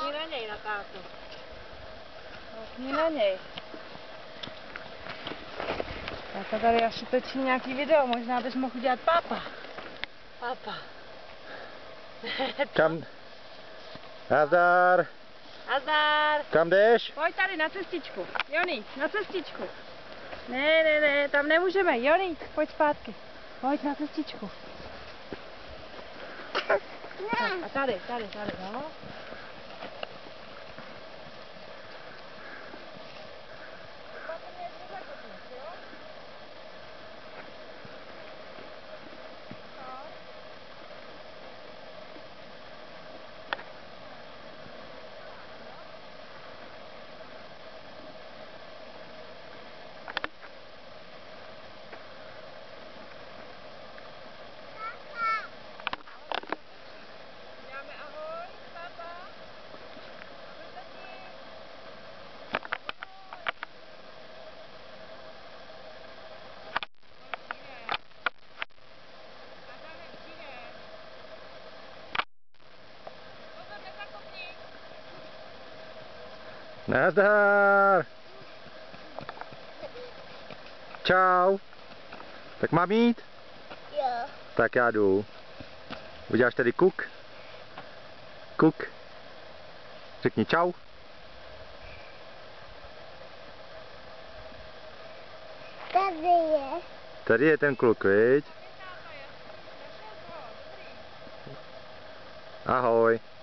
Koukni na něj, na tátu. Koukni na něj. Táta tady asi točí nějaký video, možná bys mohl udělat pápa. Papa. Kam? Nazdar. Nazdar. Kam jdeš? Pojď tady na cestičku. Joni, na cestičku. Ne, tam nemůžeme. Joni, pojď zpátky. Pojď na cestičku. Tak, a tady, no. Nazdar. Čau. Tak mám jít? Jo. Tak já jdu. Uděláš tady kuk? Kuk. Řekni čau. Tady je. Tady je ten kluk, viď? Ahoj.